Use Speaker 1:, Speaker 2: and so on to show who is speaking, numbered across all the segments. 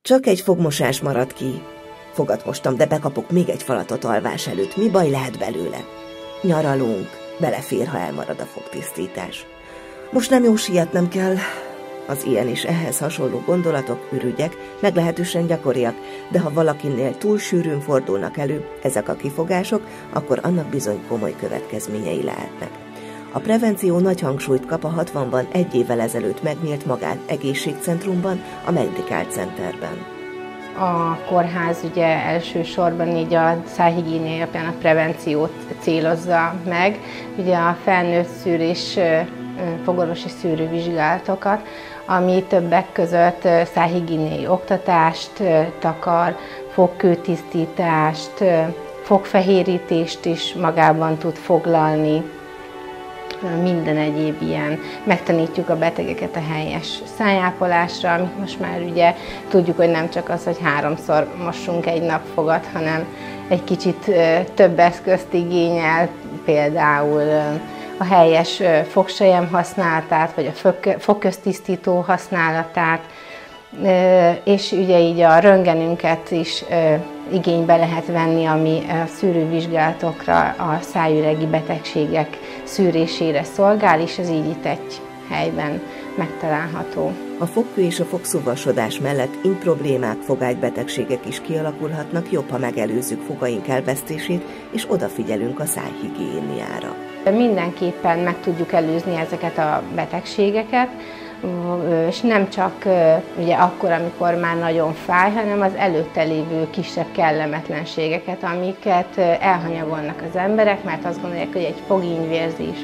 Speaker 1: Csak egy fogmosás maradt ki. Fogat mostam, de bekapok még egy falatot alvás előtt. Mi baj lehet belőle? Nyaralunk. Belefér, ha elmarad a fogtisztítás. Most nem jó sietnem kell. Az ilyen és ehhez hasonló gondolatok, ürügyek meglehetősen gyakoriak, de ha valakinél túl sűrűn fordulnak elő ezek a kifogások, akkor annak bizony komoly következményei lehetnek. A prevenció nagy hangsúlyt kap a 60-ban egy évvel ezelőtt megnyílt magánegészségcentrumban, a Medical Centerben.
Speaker 2: A kórház ugye elsősorban így a szájhigiénia alapján a prevenciót célozza meg, ugye a felnőtt szűrés, fogorvosi szűrővizsgálatokat, ami többek között szájhigiéniai oktatást takar, fogkőtisztítást, fogfehérítést is magában tud foglalni, minden egyéb ilyen. Megtanítjuk a betegeket a helyes szájápolásra, amit most már ugye tudjuk, hogy nem csak az, hogy 3-szor mossunk egy nap fogat, hanem egy kicsit több eszközt igényel, például a helyes fogsejem használatát, vagy a fogköztisztító használatát, és ugye így a röntgenünket is igénybe lehet venni, ami a szűrővizsgálatokra, a szájüregi betegségek szűrésére szolgál, és ez így itt egy helyben megtalálható.
Speaker 1: A fogkő és a fogszúvasodás mellett problémák, fogágybetegségek is kialakulhatnak, jobb, ha megelőzzük fogaink elvesztését, és odafigyelünk a szájhigiéniára.
Speaker 2: Mindenképpen meg tudjuk előzni ezeket a betegségeket, és nem csak ugye akkor, amikor már nagyon fáj, hanem az előtte lévő kisebb kellemetlenségeket, amiket elhanyagolnak az emberek, mert azt gondolják, hogy egy fogínyvérzés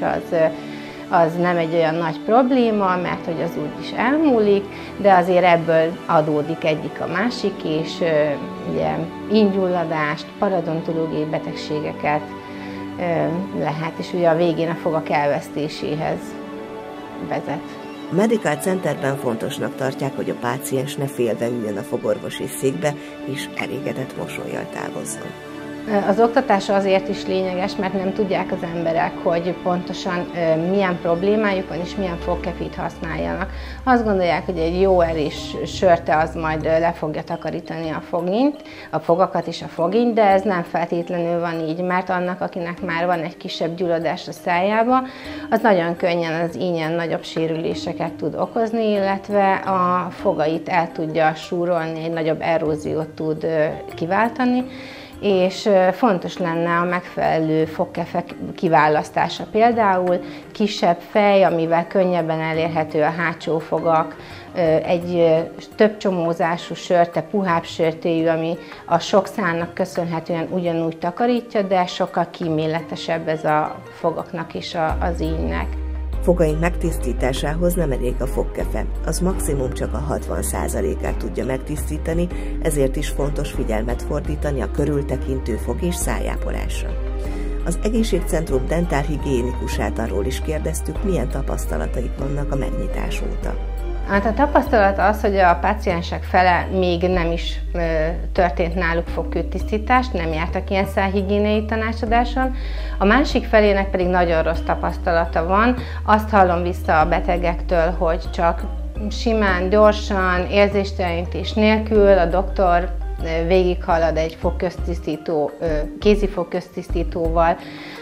Speaker 2: az nem egy olyan nagy probléma, mert hogy az úgyis elmúlik, de azért ebből adódik egyik a másik, és ugye íngyulladást, paradontológiai betegségeket lehet, és ugye a végén a fogak elvesztéséhez vezet.
Speaker 1: A Medical Centerben fontosnak tartják, hogy a páciens ne félve üljön a fogorvosi székbe, és elégedett mosollyal távozzon.
Speaker 2: Az oktatás azért is lényeges, mert nem tudják az emberek, hogy pontosan milyen problémájuk van, és milyen fogkefit használjanak. Azt gondolják, hogy egy jó erős sörte az majd le fogja takarítani a fogint, a fogakat és a fogint, de ez nem feltétlenül van így, mert annak, akinek már van egy kisebb gyulladás a szájába, az nagyon könnyen az ínyen nagyobb sérüléseket tud okozni, illetve a fogait el tudja súrolni, egy nagyobb eróziót tud kiváltani, és fontos lenne a megfelelő fogkefek kiválasztása. Például kisebb fej, amivel könnyebben elérhető a hátsó fogak, egy több csomózású sörte, puhább sörtéjű, ami a sok szálnak köszönhetően ugyanúgy takarítja, de sokkal kíméletesebb ez a fogaknak és az ínynek.
Speaker 1: Fogaink megtisztításához nem elég a fogkefe, az maximum csak a 60%-át tudja megtisztítani, ezért is fontos figyelmet fordítani a körültekintő fog- és szájápolásra. Az egészségcentrum dentálhigiénikusát arról is kérdeztük, milyen tapasztalataik vannak a megnyitás óta.
Speaker 2: Hát a tapasztalat az, hogy a páciensek fele még nem is történt náluk fogkőtisztítást, nem jártak ilyen szájhigiéniai tanácsadáson. A másik felének pedig nagyon rossz tapasztalata van. Azt hallom vissza a betegektől, hogy csak simán, gyorsan, érzéstelenítés nélkül a doktor végighalad egy fogköztisztító, kézi fogköztisztítóval,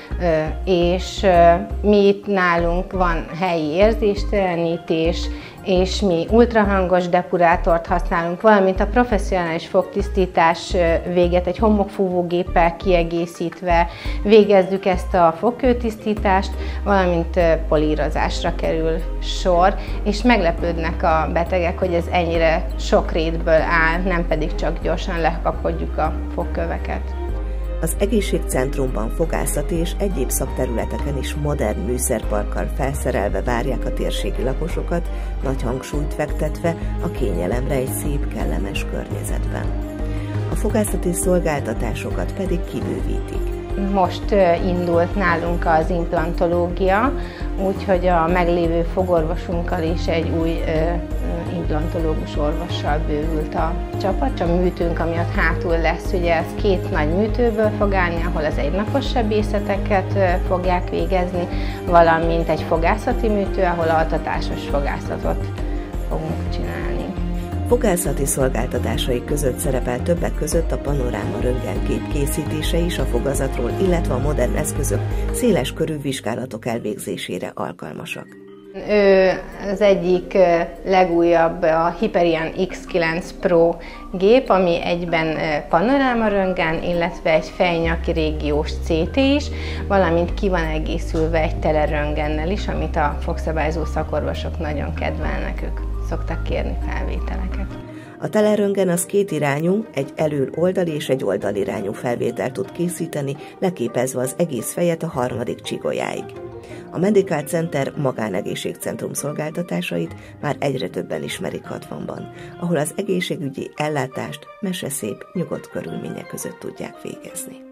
Speaker 2: és mi itt nálunk van helyi érzéstelenítés, és mi ultrahangos depurátort használunk, valamint a professzionális fogtisztítás véget egy homokfúvógéppel kiegészítve végezzük ezt a fogkőtisztítást, valamint polírozásra kerül sor, és meglepődnek a betegek, hogy ez ennyire sok rétből áll, nem pedig csak gyorsan lekapodjuk a fogköveket.
Speaker 1: Az egészségcentrumban fogászati és egyéb szakterületeken is modern műszerparkkal felszerelve várják a térségi lakosokat, nagy hangsúlyt fektetve a kényelemre egy szép, kellemes környezetben. A fogászati szolgáltatásokat pedig kibővítik.
Speaker 2: Most indult nálunk az implantológia, úgyhogy a meglévő fogorvosunkkal is egy új implantológus orvossal bővült a csapat. A műtőnk, ami ott hátul lesz, ugye ez 2 nagy műtőből fog állni, ahol az egynapos sebészeteket fogják végezni, valamint egy fogászati műtő, ahol altatásos fogászatot fogunk csinálni.
Speaker 1: Fogászati szolgáltatásai között szerepel többek között a panoráma röntgenkép készítése is a fogazatról, illetve a modern eszközök széles körű vizsgálatok elvégzésére alkalmasak.
Speaker 2: Az egyik legújabb a Hyperion X9 Pro gép, ami egyben panoráma röntgen, illetve egy fejnyaki régiós CT is, valamint ki van egészülve egy teleröntgennel is, amit a fogszabályzó szakorvosok nagyon kedvelnek, ők szoktak kérni felvételeket.
Speaker 1: A teleröntgen az kétirányú, egy oldali és egy oldalirányú felvételt tud készíteni, leképezve az egész fejet a harmadik csigolyáig. A Medical Center magánegészségcentrum szolgáltatásait már egyre többen ismerik 60-ban, ahol az egészségügyi ellátást meseszép, nyugodt körülmények között tudják végezni.